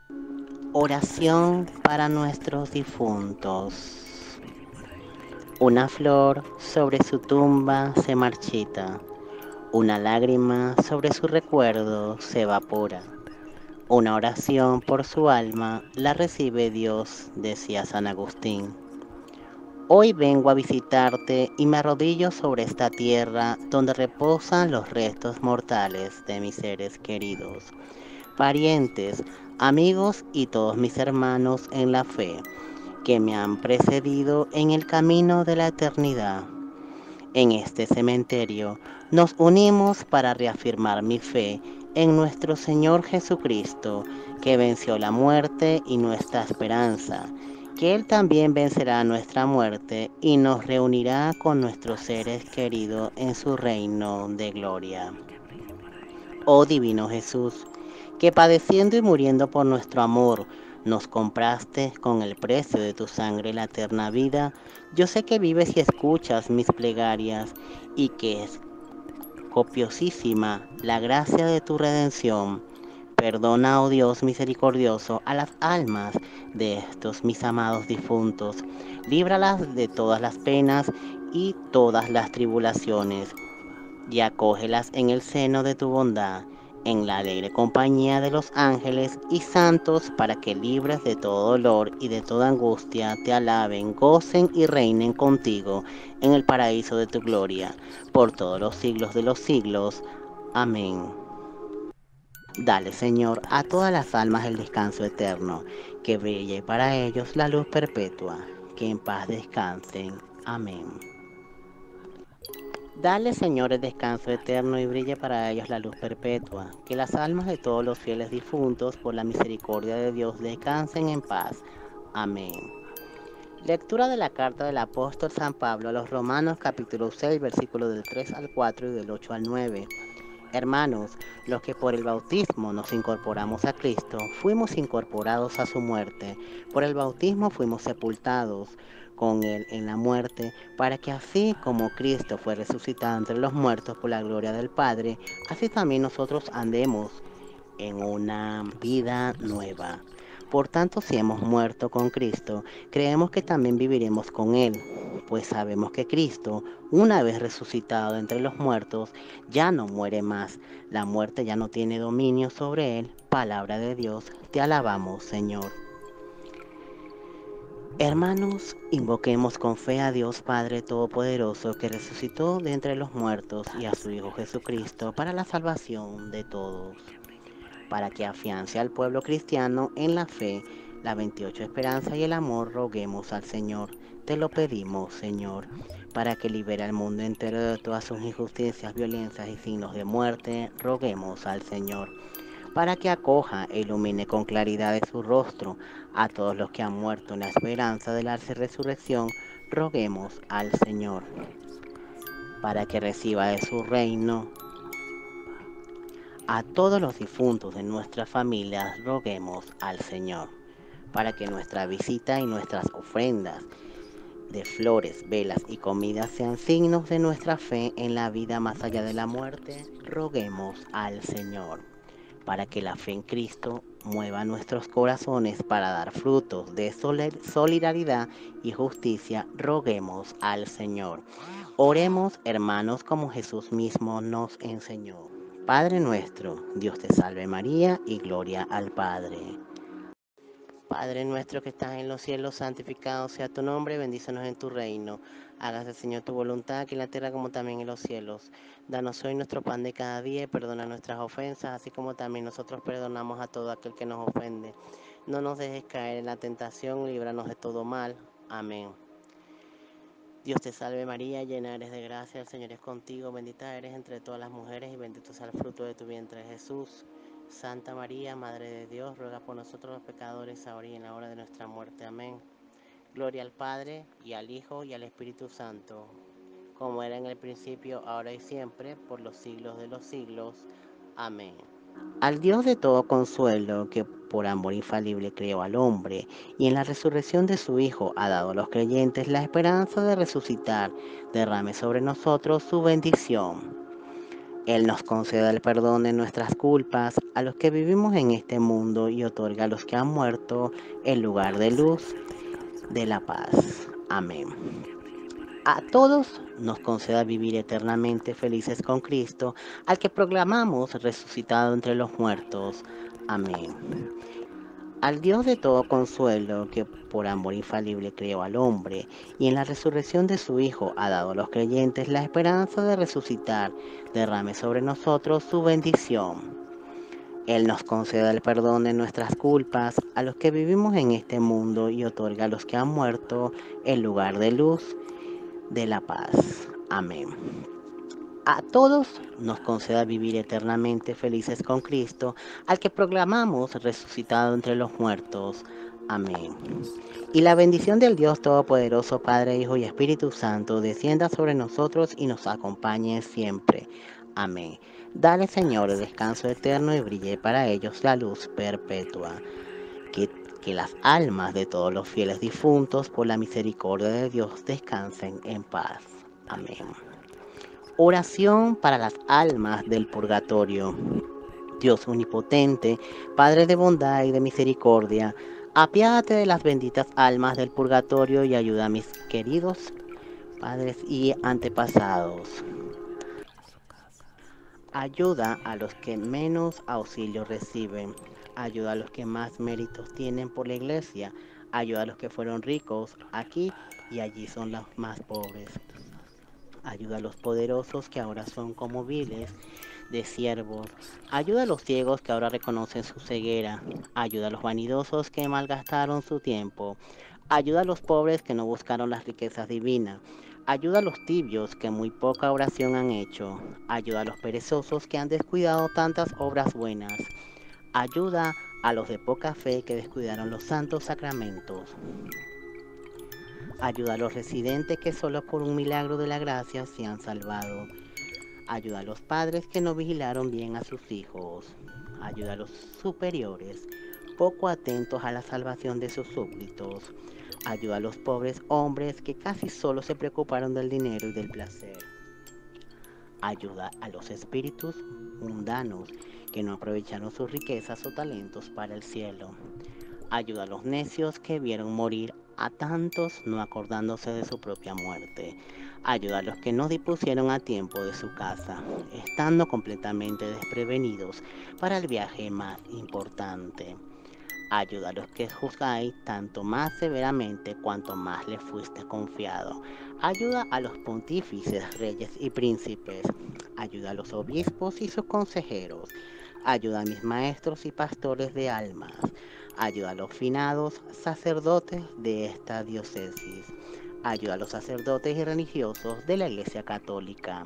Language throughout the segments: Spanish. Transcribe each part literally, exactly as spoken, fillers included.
Oración para nuestros difuntos. Una flor sobre su tumba se marchita, una lágrima sobre su recuerdo se evapora. Una oración por su alma la recibe Dios, decía San Agustín. Hoy vengo a visitarte y me arrodillo sobre esta tierra donde reposan los restos mortales de mis seres queridos, parientes, amigos y todos mis hermanos en la fe que me han precedido en el camino de la eternidad. En este cementerio nos unimos para reafirmar mi fe en nuestro Señor Jesucristo, que venció la muerte y nuestra esperanza, que Él también vencerá nuestra muerte y nos reunirá con nuestros seres queridos en su reino de gloria. Oh Divino Jesús, que padeciendo y muriendo por nuestro amor, nos compraste con el precio de tu sangre la eterna vida, yo sé que vives y escuchas mis plegarias y que es copiosísima la gracia de tu redención. Perdona, oh Dios misericordioso, a las almas de estos mis amados difuntos. Líbralas de todas las penas y todas las tribulaciones y acógelas en el seno de tu bondad, en la alegre compañía de los ángeles y santos, para que libres de todo dolor y de toda angustia te alaben, gocen y reinen contigo en el paraíso de tu gloria, por todos los siglos de los siglos. Amén. Dale, Señor, a todas las almas el descanso eterno, que brille para ellos la luz perpetua, que en paz descansen. Amén. Dale, Señor, el descanso eterno y brille para ellos la luz perpetua. Que las almas de todos los fieles difuntos, por la misericordia de Dios, descansen en paz. Amén. Lectura de la carta del apóstol San Pablo a los Romanos, capítulo seis, versículos del tres al cuatro y del ocho al nueve. Hermanos, los que por el bautismo nos incorporamos a Cristo, fuimos incorporados a su muerte. Por el bautismo fuimos sepultados con Él en la muerte, para que así como Cristo fue resucitado entre los muertos por la gloria del Padre, así también nosotros andemos en una vida nueva. Por tanto, si hemos muerto con Cristo, creemos que también viviremos con Él, pues sabemos que Cristo, una vez resucitado entre los muertos, ya no muere más. La muerte ya no tiene dominio sobre Él. Palabra de Dios, te alabamos, Señor. Hermanos, invoquemos con fe a Dios Padre Todopoderoso, que resucitó de entre los muertos, y a su Hijo Jesucristo para la salvación de todos, para que afiance al pueblo cristiano en la fe, la veintiocho esperanza y el amor. Roguemos al Señor. Te lo pedimos, Señor, para que libere al mundo entero de todas sus injusticias, violencias y signos de muerte. Roguemos al Señor, para que acoja e ilumine con claridad de su rostro a todos los que han muerto en la esperanza de la resurrección. Roguemos al Señor, para que reciba de su reino a todos los difuntos de nuestras familias. Roguemos al Señor, para que nuestra visita y nuestras ofrendas de flores, velas y comidas sean signos de nuestra fe en la vida más allá de la muerte. Roguemos al Señor, para que la fe en Cristo mueva nuestros corazones para dar frutos de solidaridad y justicia. Roguemos al Señor. Oremos, hermanos, como Jesús mismo nos enseñó. Padre nuestro, Dios te salve María, y gloria al Padre. Padre nuestro que estás en los cielos, santificado sea tu nombre, bendícenos en tu reino. Hágase, Señor, tu voluntad, aquí en la tierra como también en los cielos. Danos hoy nuestro pan de cada día y perdona nuestras ofensas, así como también nosotros perdonamos a todo aquel que nos ofende. No nos dejes caer en la tentación, líbranos de todo mal. Amén. Dios te salve María, llena eres de gracia, el Señor es contigo, bendita eres entre todas las mujeres y bendito sea el fruto de tu vientre, Jesús. Santa María, Madre de Dios, ruega por nosotros los pecadores, ahora y en la hora de nuestra muerte. Amén. Gloria al Padre, y al Hijo, y al Espíritu Santo, como era en el principio, ahora y siempre, por los siglos de los siglos. Amén. Al Dios de todo consuelo, que por amor infalible creó al hombre, y en la resurrección de su Hijo ha dado a los creyentes la esperanza de resucitar, derrame sobre nosotros su bendición. Él nos conceda el perdón de nuestras culpas a los que vivimos en este mundo y otorga a los que han muerto el lugar de luz de la paz. Amén. A todos nos conceda vivir eternamente felices con Cristo, al que proclamamos resucitado entre los muertos. Amén. Al Dios de todo consuelo, que por amor infalible creó al hombre, y en la resurrección de su Hijo ha dado a los creyentes la esperanza de resucitar, derrame sobre nosotros su bendición. Él nos conceda el perdón de nuestras culpas a los que vivimos en este mundo y otorga a los que han muerto el lugar de luz de la paz. Amén. A todos nos conceda vivir eternamente felices con Cristo, al que proclamamos resucitado entre los muertos. Amén. Y la bendición del Dios Todopoderoso, Padre, Hijo y Espíritu Santo, descienda sobre nosotros y nos acompañe siempre. Amén. Dale, Señor, descanso eterno y brille para ellos la luz perpetua. Que, que las almas de todos los fieles difuntos, por la misericordia de Dios, descansen en paz. Amén. Oración para las almas del purgatorio. Dios omnipotente, Padre de bondad y de misericordia, apiádate de las benditas almas del purgatorio y ayuda a mis queridos padres y antepasados. Ayuda a los que menos auxilio reciben. Ayuda a los que más méritos tienen por la iglesia. Ayuda a los que fueron ricos aquí y allí son los más pobres. Ayuda a los poderosos que ahora son como viles de siervos. Ayuda a los ciegos que ahora reconocen su ceguera. Ayuda a los vanidosos que malgastaron su tiempo. Ayuda a los pobres que no buscaron las riquezas divinas. Ayuda a los tibios que muy poca oración han hecho. Ayuda a los perezosos que han descuidado tantas obras buenas. Ayuda a los de poca fe que descuidaron los santos sacramentos. Ayuda a los residentes que solo por un milagro de la gracia se han salvado. Ayuda a los padres que no vigilaron bien a sus hijos. Ayuda a los superiores, poco atentos a la salvación de sus súbditos. Ayuda a los pobres hombres que casi solo se preocuparon del dinero y del placer. Ayuda a los espíritus mundanos que no aprovecharon sus riquezas o talentos para el cielo. Ayuda a los necios que vieron morir a tantos no acordándose de su propia muerte. Ayuda a los que no dispusieron a tiempo de su casa, estando completamente desprevenidos para el viaje más importante. Ayuda a los que juzgáis tanto más severamente cuanto más les fuiste confiado. Ayuda a los pontífices, reyes y príncipes. Ayuda a los obispos y sus consejeros. Ayuda a mis maestros y pastores de almas. Ayuda a los finados sacerdotes de esta diócesis. Ayuda a los sacerdotes y religiosos de la Iglesia Católica.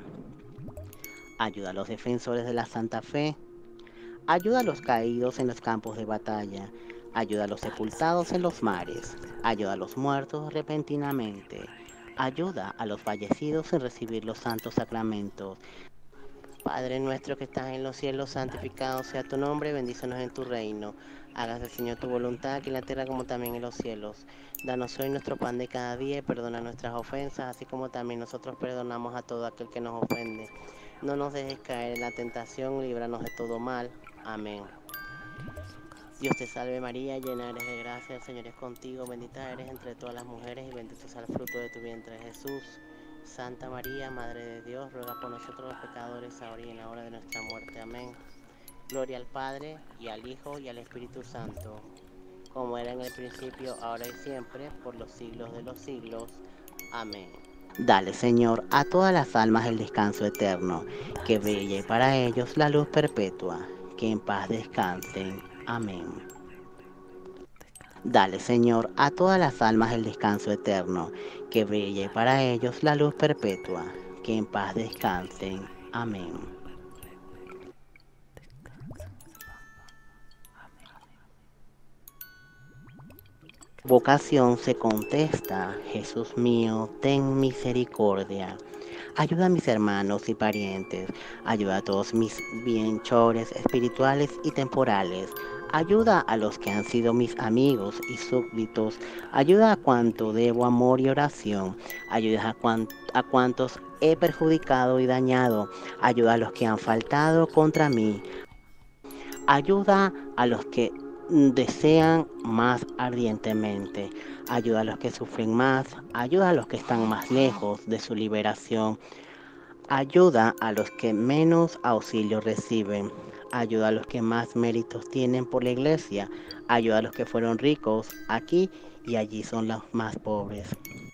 Ayuda a los defensores de la Santa Fe. Ayuda a los caídos en los campos de batalla. Ayuda a los sepultados en los mares. Ayuda a los muertos repentinamente. Ayuda a los fallecidos en recibir los santos sacramentos. Padre nuestro que estás en los cielos, santificado sea tu nombre, bendícenos en tu reino. Hágase, Señor, tu voluntad aquí en la tierra como también en los cielos. Danos hoy nuestro pan de cada día y perdona nuestras ofensas, así como también nosotros perdonamos a todo aquel que nos ofende. No nos dejes caer en la tentación, líbranos de todo mal. Amén. Dios te salve María, llena eres de gracia, el Señor es contigo, bendita eres entre todas las mujeres y bendito sea el fruto de tu vientre, Jesús. Santa María, Madre de Dios, ruega por nosotros los pecadores, ahora y en la hora de nuestra muerte. Amén. Gloria al Padre, y al Hijo, y al Espíritu Santo, como era en el principio, ahora y siempre, por los siglos de los siglos. Amén. Dale, Señor, a todas las almas el descanso eterno, que brille para ellos la luz perpetua, que en paz descansen. Amén. Dale, Señor, a todas las almas el descanso eterno, que brille para ellos la luz perpetua, que en paz descansen. Amén. Vocación se contesta: Jesús mío, ten misericordia. Ayuda a mis hermanos y parientes, ayuda a todos mis bienhechores espirituales y temporales, Ayuda a los que han sido mis amigos y súbditos. Ayuda a cuanto debo amor y oración. Ayuda a, cuan- a cuantos he perjudicado y dañado. Ayuda a los que han faltado contra mí. Ayuda a los que mm, desean más ardientemente. Ayuda a los que sufren más. Ayuda a los que están más lejos de su liberación. Ayuda a los que menos auxilio reciben. Ayuda a los que más méritos tienen por la iglesia. Ayuda a los que fueron ricos aquí y allí son los más pobres.